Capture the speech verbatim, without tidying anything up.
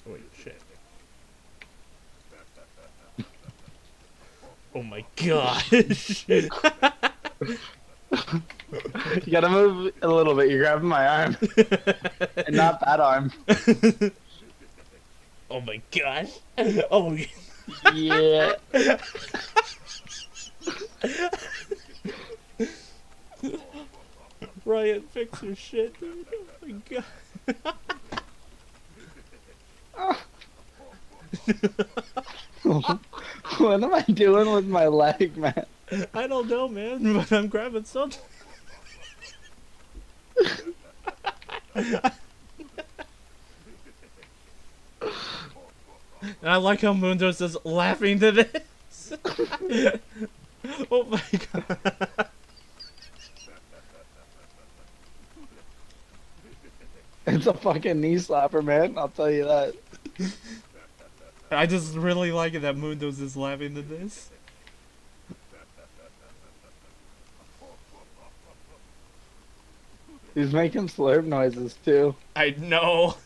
Wait, shit. Oh my gosh. You gotta move a little bit. You're grabbing my arm. And not that arm. Oh my gosh. Oh Yeah. Ryan, fix your shit, dude. Oh my god. What am I doing with my leg, man? I don't know, man, but I'm grabbing something. And I like how Mundo's just laughing to this. Oh my god. It's a fucking knee slapper, man. I'll tell you that. I just really like it that Mundo's just laughing to this. He's making slurp noises too. I know.